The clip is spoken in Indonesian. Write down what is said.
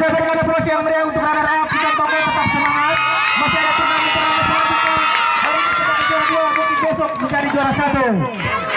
Oke, berikan aplaus yang meriah untuk runner up Ikan Toko. Tetap semangat, masih ada turnamen selanjutnya. Hari ini sebagai juara 2, mungkin besok menjadi juara 1.